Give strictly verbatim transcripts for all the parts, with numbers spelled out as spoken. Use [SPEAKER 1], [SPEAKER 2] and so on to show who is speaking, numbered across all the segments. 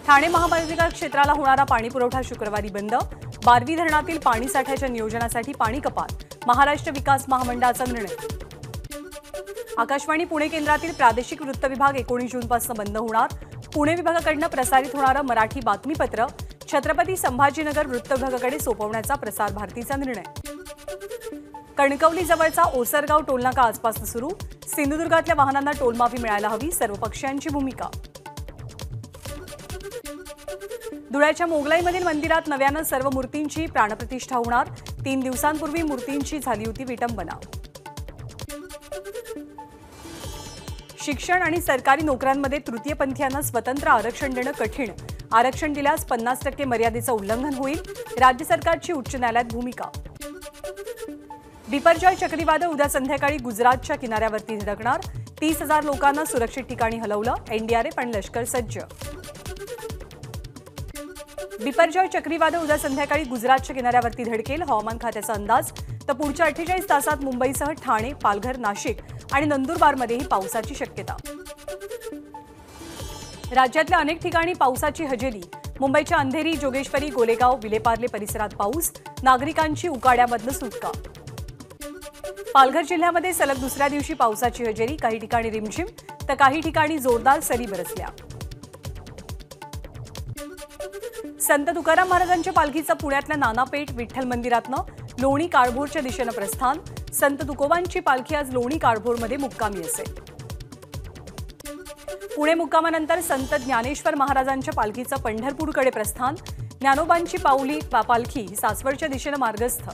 [SPEAKER 1] ठाणे महापालिका क्षेत्राला होणारा पाणी पुरवठा शुक्रवारी बंद। बारवी धरणातील पाणी साठ्याच्या नियोजनासाठी पाणी कपात। महाराष्ट्र विकास महामंडळाचा निर्णय। आकाशवाणी पुणे केंद्रातील प्रादेशिक वृत्त विभाग एकोणीस जून पासून बंद होणार। पुणे विभागाकडून प्रसारित होणारा मराठी बातमीपत्र छत्रपती संभाजीनगर वृत्त विभागाकडे सोपवण्याचा प्रसार भारतीचा निर्णय। कणकवली जवळचा ओसरगाव टोलनाका आजपासून सुरू। सिंधुदुर्गातल्या वाहनांना टोलमाफी मिळायला हवी, सर्व पक्षांची भूमिका। धुळ्याच्या मोगलाईमधील मंदिरात नव्यानं सर्व मूर्तींची प्राणप्रतिष्ठा होणार। तीन दिवसांपूर्वी मूर्तींची झाली होती विटंबना। शिक्षण आणि सरकारी नोकऱ्यांमध्ये तृतीयपंथीयांना स्वतंत्र आरक्षण देणं कठीण। आरक्षण दिल्यास पन्नास टक्के मर्यादेचं उल्लंघन होईल, राज्य सरकारची उच्च न्यायालयात भूमिका। बिपरजॉय चक्रीवादळ उद्या संध्याकाळी गुजरातच्या किनाऱ्यावरती धडकणार। तीस हजार लोकांना सुरक्षित ठिकाणी हलवलं, एनडीआरएफ आणि लष्कर सज्ज। बिपरजॉय चक्रीवादळ उद्या संध्याकाळी गुजरातच्या किनाऱ्यावरती धडकेल, हवामान खात्याचा अंदाज। तर पुढच्या अठ्ठेचाळीस तासात मुंबईसह ठाणे, पालघर, नाशिक आणि नंदुरबारमध्येही पावसाची शक्यता। राज्यातल्या अनेक ठिकाणी पावसाची हजेरी। मुंबईच्या अंधेरी, जोगेश्वरी, गोलेगाव, विलेपार्ले परिसरात पाऊस, नागरिकांची उकाड्यामधनं सुटका। पालघर जिल्ह्यामध्ये सलग दुसऱ्या दिवशी पावसाची हजेरी, काही ठिकाणी रिमझिम तर काही ठिकाणी जोरदार सरी बरसल्या। संत तुकाराम महाराजांच्या पालखीचं पुण्यातल्या नानापेठ विठ्ठल मंदिरातनं लोणी काळभोरच्या दिशेनं प्रस्थान। संत तुकोबांची पालखी आज लोणी काळभोरमध्ये मुक्कामी असेल। पुणे मुक्कामानंतर संत ज्ञानेश्वर महाराजांच्या पालखीचं पंढरपूरकडे प्रस्थान। ज्ञानोबांची पाऊली पालखी सासवडच्या दिशेनं मार्गस्थ।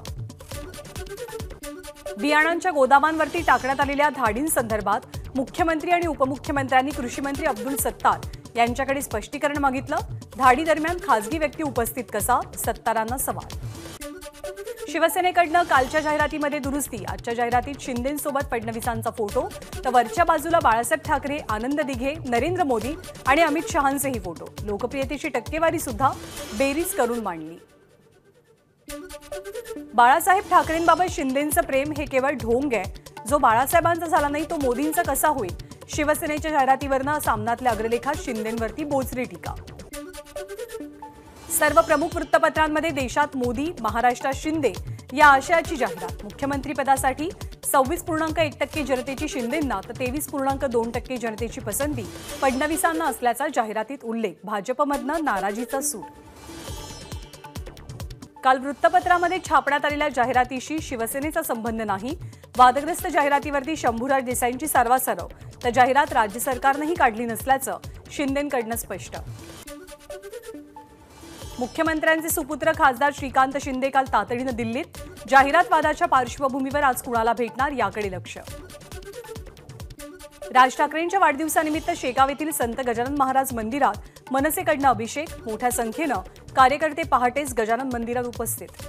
[SPEAKER 1] बियाणांच्या गोदामांवरती टाकण्यात आलेल्या धाडींसंदर्भात मुख्यमंत्री आणि उपमुख्यमंत्र्यांनी कृषीमंत्री अब्दुल सत्तार यांच्याकडे स्पष्टीकरण मागितलं। धाडी दरम्यान खासगी व्यक्ती उपस्थित कसा, सत्तारांना सवाल। शिवसेनेकडनं कालच्या जाहिरातीमध्ये दुरुस्ती। आजच्या जाहिरातीत शिंदेंसोबत फडणवीसांचा फोटो तर वरच्या बाजूला बाळासाहेब ठाकरे, आनंद दिघे, नरेंद्र मोदी आणि अमित शहांचेही फोटो। लोकप्रियतेची टक्केवारी सुद्धा बेरीज करून मांडली। बाळासाहेब ठाकरेंबाबत शिंदेंचं प्रेम हे केवळ ढोंग आहे, जो बाळासाहेबांचा झाला नाही तो मोदींचा कसा होईल। शिवसेनेच्या जाहिरातीवरनं सामनातल्या अग्रलेखात शिंदेंवरती बोचरी टीका। सर्व प्रमुख वृत्तपत्रांमध्ये देशात मोदी, महाराष्ट्रात शिंदे या आशयाची जाहिरात। मुख्यमंत्रीपदासाठी सव्वीस पूर्णांक एक टक्के जनतेची शिंदेंना तर तेवीस पूर्णांक दोन टक्के जनतेची पसंती फडणवीसांना असल्याचा जाहिरातीत उल्लेख। भाजपमधनं नाराजीचा सूर। काल वृत्तपत्रामध्ये छापण्यात आलेल्या जाहिरातीशी शिवसेनेचा संबंध नाही। वादग्रस्त जाहिरातीवरती शंभूराज देसाईंची सारवासारव तर जाहिरात राज्य सरकारनंही काढली नसल्याचं शिंदेंकडनं स्पष्ट। मुख्यमंत्र्यांचे सुपुत्र खासदार श्रीकांत शिंदे काल तातडीनं दिल्लीत। जाहिरात वादाच्या पार्श्वभूमीवर आज कुणाला भेटणार याकडे लक्ष। राज ठाकरेंच्या वाढदिवसानिमित्त शेगाव येथील संत गजानन महाराज मंदिरात मनसेकडनं अभिषेक। मोठ्या संख्येनं कार्यकर्ते पहाटेच गजानन मंदिरात उपस्थित।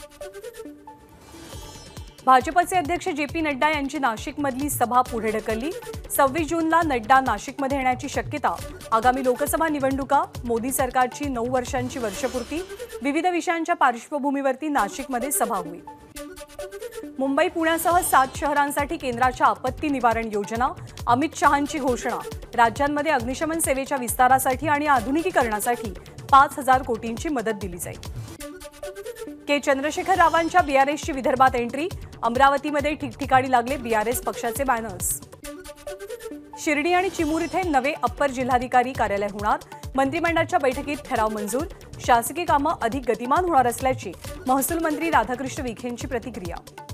[SPEAKER 1] भाजपचे अध्यक्ष जे पी नड्डा यांची नाशिकमधली सभा पुढे ढकलली। सव्वीस जूनला नड्डा नाशिकमध्ये येण्याची शक्यता। आगामी लोकसभा निवडणुका, मोदी सरकारची नऊ वर्षांची वर्षपूर्ती, विविध विषयांच्या पार्श्वभूमीवरती नाशिकमध्ये सभा होईल। मुंबई पुण्यासह सात शहरांसाठी केंद्राच्या आपत्ती निवारण योजना। अमित शहांची घोषणा। राज्यांमध्ये अग्निशमन सेवेच्या विस्तारासाठी आणि आधुनिकीकरणासाठी पाच हजार कोटींची मदत दिली जाईल। के चंद्रशेखर रावांच्या बीआरएसची विदर्भात एंट्री। अमरावतीमध्ये ठिकठिकाणी लागले बीआरएस पक्षाचे बॅनर्स। शिर्डी आणि चिमूर इथे नवे अप्पर जिल्हाधिकारी कार्यालय होणार। मंत्रिमंडळाच्या बैठकीत ठराव मंजूर। शासकीय कामं अधिक गतिमान होणार असल्याची महसूल मंत्री राधाकृष्ण विखेंची प्रतिक्रिया।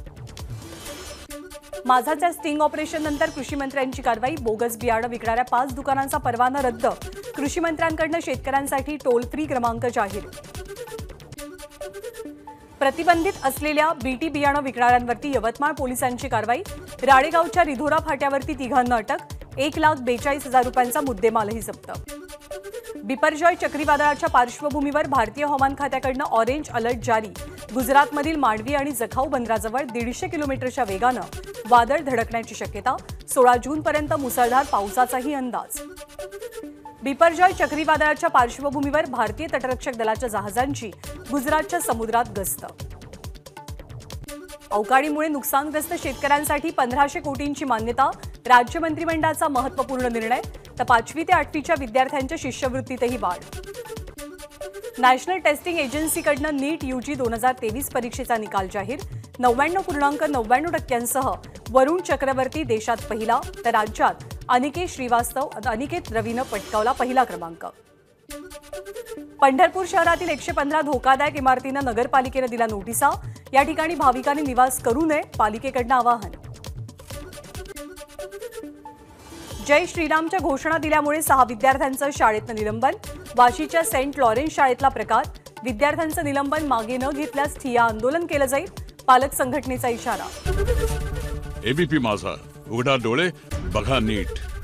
[SPEAKER 1] माझाच्या स्टिंग ऑपरेशन नंतर कृषी मंत्र्यांची कारवाई। बोगस बियाणं विकणाऱ्या पाच दुकानांचा परवाना रद्द। कृषी मंत्र्यांकडून शेतकऱ्यांसाठी टोल फ्री क्रमांक जाहीर। प्रतिबंधित असलेल्या बीटी बियाणं विकणाऱ्यांवरती यवतमाळ पोलिसांची कारवाई। राळेगावच्या रिधोरा फाट्यावरती तिघांना अटक। एक लाख बेचाळीस हजार रुपयांचा मुद्देमालही जप्त। बिपरजॉय चक्रीवादळाच्या पार्श्वभूमीवर भारतीय हवामान खात्याकडून ऑरेंज अलर्ट जारी। गुजरातमधील मांडवी आणि जखाऊ बंदराजवळ दीडशे किलोमीटरच्या वेगानं वादळ धडकण्याची शक्यता। सोळा जूनपर्यंत मुसळधार पावसाचाही अंदाज। बिपरजॉय चक्रीवादळाच्या पार्श्वभूमीवर भारतीय तटरक्षक दलाच्या जहाजांची गुजरातच्या समुद्रात गस्त। अवकाळीमुळे नुकसानग्रस्त शेतकऱ्यांसाठी पंधराशे कोटींची मान्यता। राज्य मंत्रिमंडळाचा महत्त्वपूर्ण निर्णय। तर पाचवी ते आठवीच्या विद्यार्थ्यांच्या शिष्यवृत्तीतही वाढ. नॅशनल टेस्टिंग एजन्सीकडनं नीट यूजी दोन हजार तेवीस परीक्षेचा निकाल जाहीर. नव्याण्णव पूर्णांक नव्याण्णव टक्क्यांसह वरुण चक्रवर्ती देशात पहिला, तर राज्यात अनिकेत श्रीवास्तव अनिकेत रवीनं पटकावला पहिला क्रमांक. पंढरपूर शहरातील एकशे पंधरा धोकादायक इमारतींना नगरपालिकेनं दिला नोटिसा. या ठिकाणी भाविकांनी निवास करू नये, पालिकेकडनं आवाहन. जय श्रीरामच्या घोषणा दिल्यामुळे सहा विद्यार्थ्यांचं शाळेतनं निलंबन. वाशीच्या सेंट लॉरेन्स शाळेतला प्रकार. विद्यार्थ्यांचं निलंबन मागे न घेतल्यास ठिय्या आंदोलन केलं जाईल, पालक संघटनेचा इशारा.
[SPEAKER 2] एबीपी माझा, उघडा डोळे बघा नीट.